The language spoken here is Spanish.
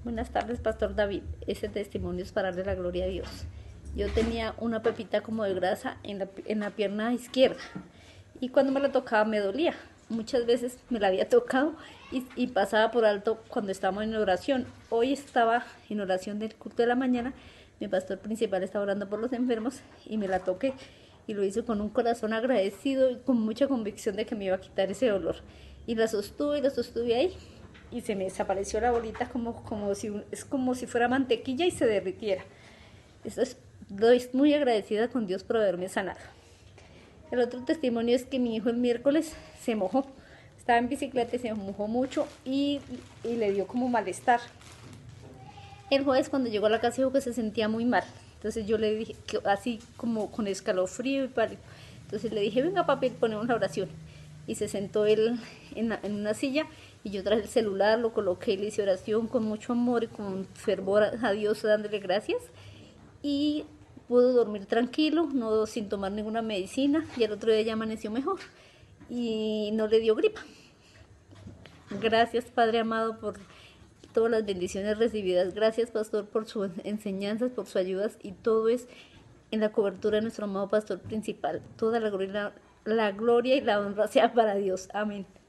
Buenas tardes, Pastor David. Ese testimonio es para darle la gloria a Dios. Yo tenía una pepita como de grasa en la pierna izquierda y cuando me la tocaba me dolía. Muchas veces me la había tocado y pasaba por alto cuando estábamos en oración. Hoy estaba en oración del culto de la mañana, mi pastor principal estaba orando por los enfermos y me la toqué y lo hice con un corazón agradecido y con mucha convicción de que me iba a quitar ese dolor. Y la sostuve ahí y se me desapareció la bolita es como si fuera mantequilla y se derritiera. Estoy muy agradecida con Dios por haberme sanado. El otro testimonio es que mi hijo el miércoles se mojó, estaba en bicicleta y se mojó mucho y le dio como malestar. El jueves cuando llegó a la casa dijo que se sentía muy mal, entonces yo le dije, que así como con escalofrío y pálido, entonces le dije, venga papi, ponemos la oración. Y se sentó él en una silla y yo traje el celular, lo coloqué y le hice oración con mucho amor y con fervor a Dios, dándole gracias. Y pudo dormir tranquilo, no sin tomar ninguna medicina, y el otro día ya amaneció mejor y no le dio gripa. Gracias, Padre amado, por todas las bendiciones recibidas. Gracias, Pastor, por sus enseñanzas, por sus ayudas, y todo es en la cobertura de nuestro amado Pastor principal. Toda la gloria y la honra sea para Dios. Amén.